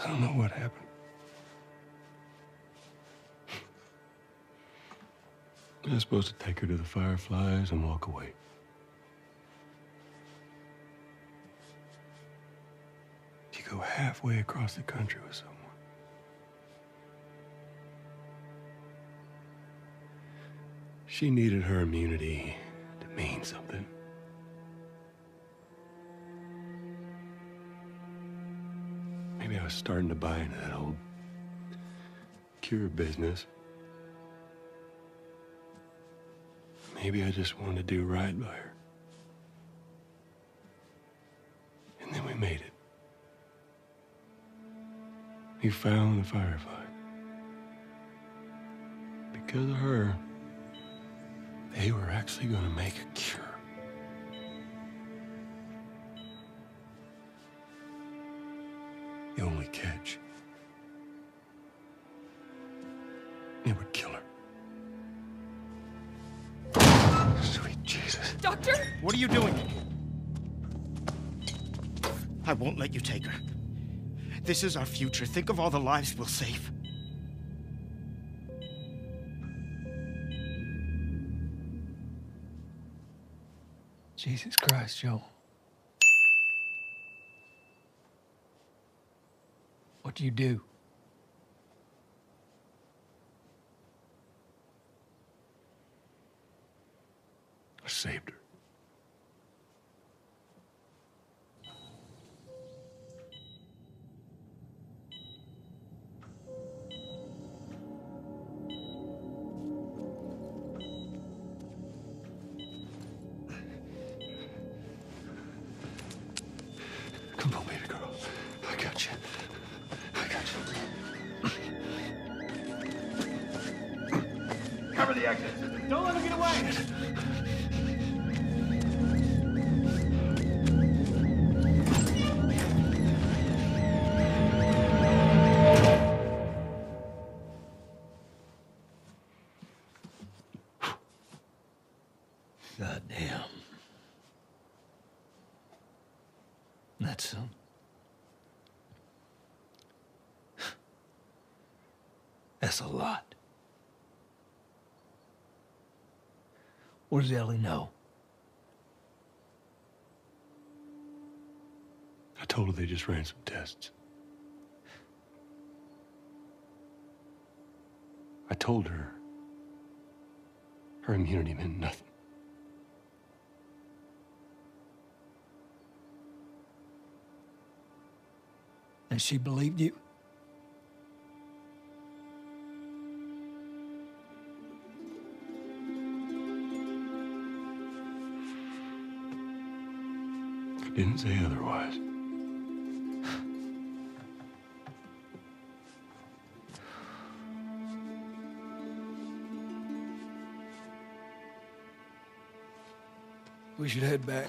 I don't know what happened. I was supposed to take her to the Fireflies and walk away. You go halfway across the country with someone. She needed her immunity to mean something. Maybe I was starting to buy into that old cure business. Maybe I just wanted to do right by her. And then we made it. We found the Firefly. Because of her, they were actually going to make a cure. The only catch, it would kill her. Sweet Jesus. Doctor? What are you doing? I won't let you take her. This is our future. Think of all the lives we'll save. Jesus Christ, Joe. What do you do? I saved her. Come on, baby girl. I got you. I got you. Cover the exit. Don't let him get away. God damn. That's some. That's a lot. What does Ellie know? I told her they just ran some tests. I told her her immunity meant nothing. And she believed you? I didn't say otherwise. We should head back.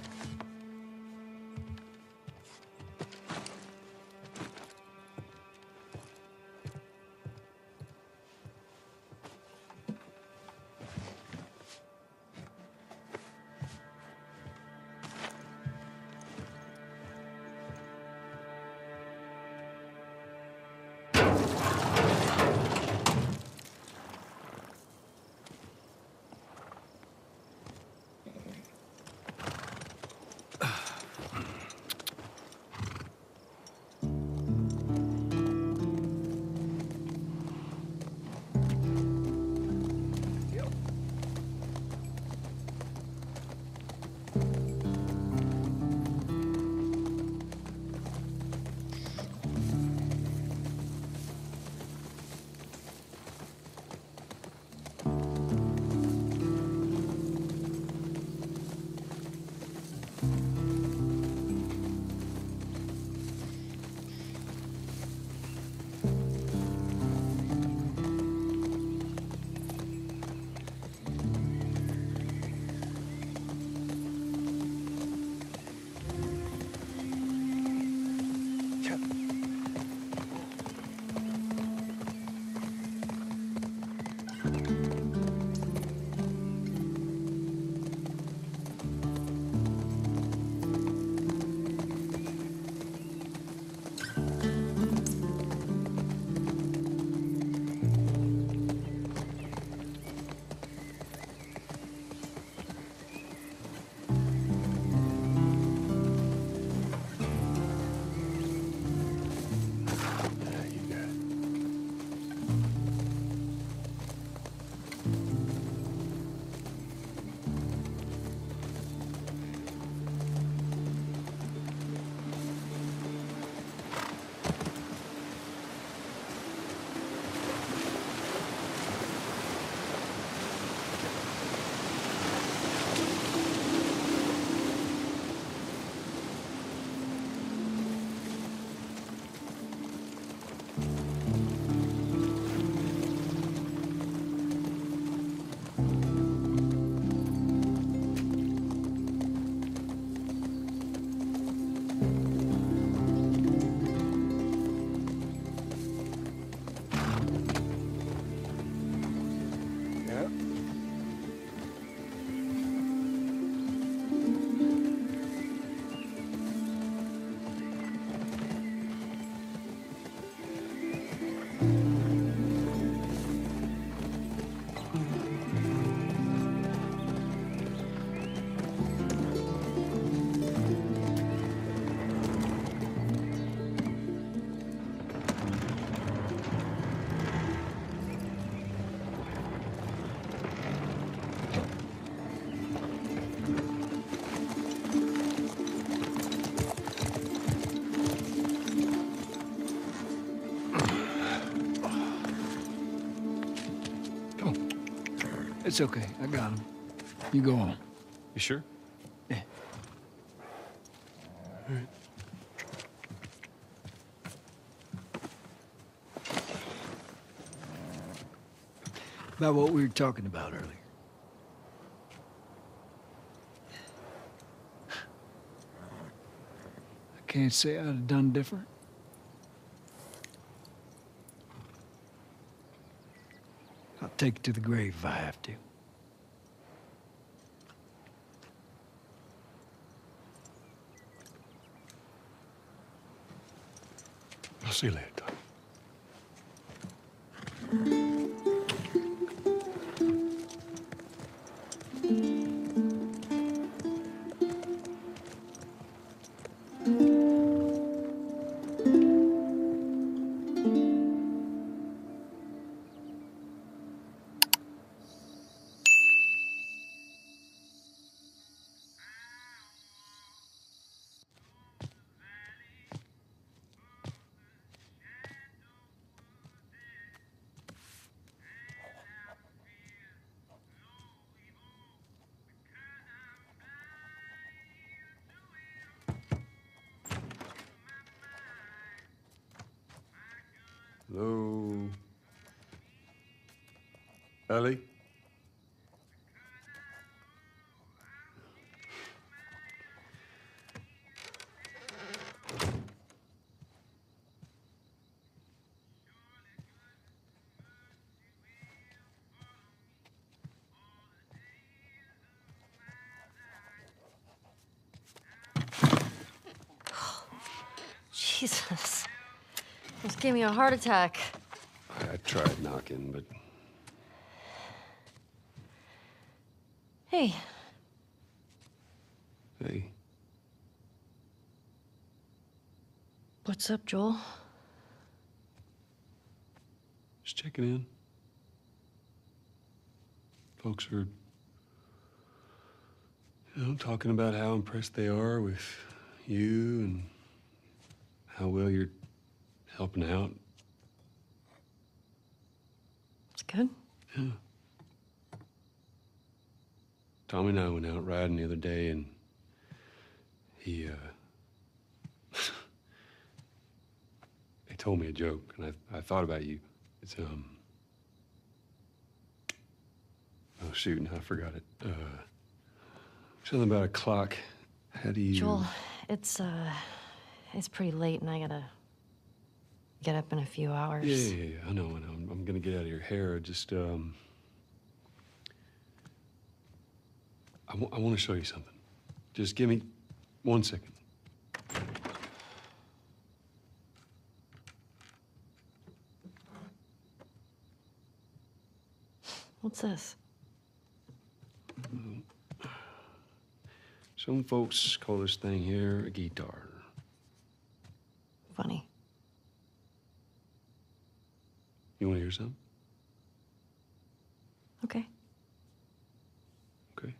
It's okay. I got him. You go on. You sure? Yeah. All right. About what we were talking about earlier. I can't say I'd have done different. I'll take it to the grave if I have to. I'll see you later, Tom. Hello? Ellie? Jesus. Almost gave me a heart attack. I tried knocking, but... Hey. Hey. What's up, Joel? Just checking in. Folks are, talking about how impressed they are with you and how well you're helping out. It's good. Yeah. Tommy and I went out riding the other day, and he told me a joke, and I thought about you. It's, oh, shoot, no, I forgot it. Something about a clock. How do you... Joel, it's pretty late, and I gotta get up in a few hours. Yeah, I know. I'm gonna get out of your hair. Just, I want to show you something. Just give me 1 second. What's this? Some folks call this thing here a guitar. Funny. You want to hear something? Okay. Okay.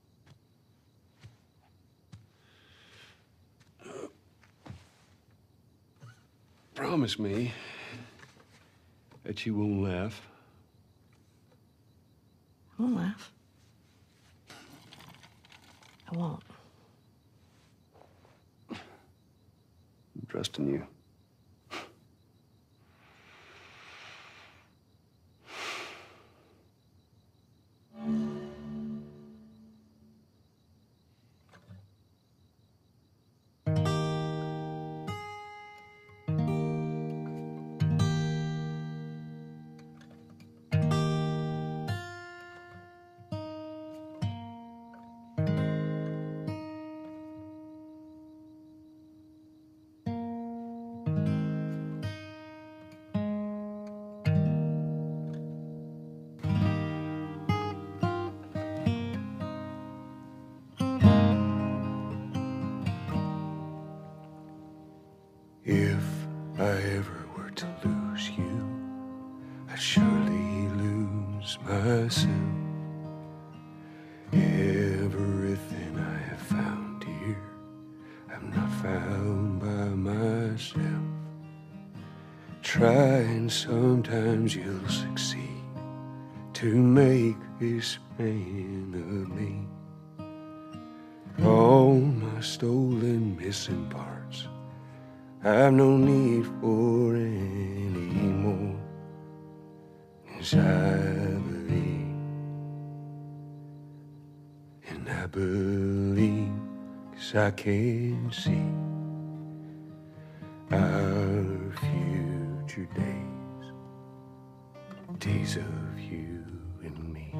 Promise me that you won't laugh. I won't laugh. I won't. I'm trusting you. If I ever were to lose you, I'd surely lose myself. Everything I have found here, I'm not found by myself. Try and sometimes you'll succeed. to make this man of me. All my stolen missing parts I've no need for anymore. 'Cause I believe, and I believe 'cause I can see our future days, days of you and me.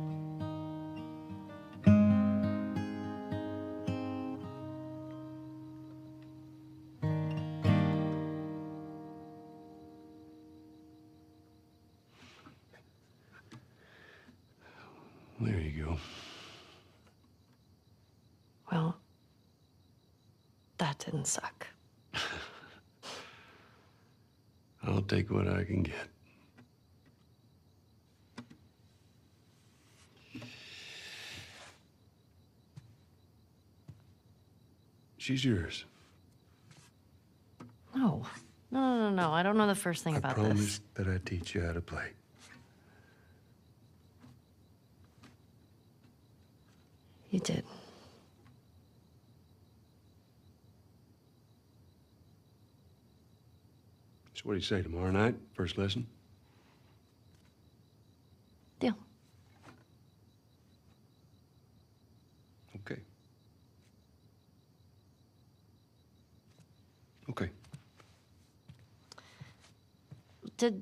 There you go. Well, that didn't suck. I'll take what I can get. She's yours. No. No. I don't know the first thing I about promised that I'd teach you how to play. You did. So what do you say, tomorrow night? First lesson? Deal. Okay. Okay. Do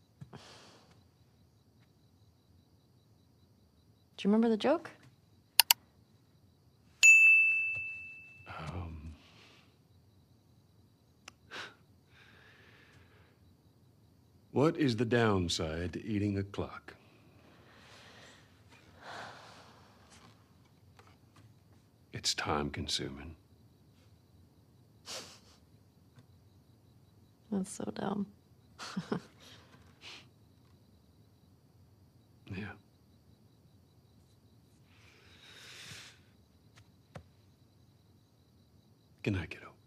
you remember the joke? What is the downside to eating a clock? It's time consuming. That's so dumb. Yeah. Good night, kiddo.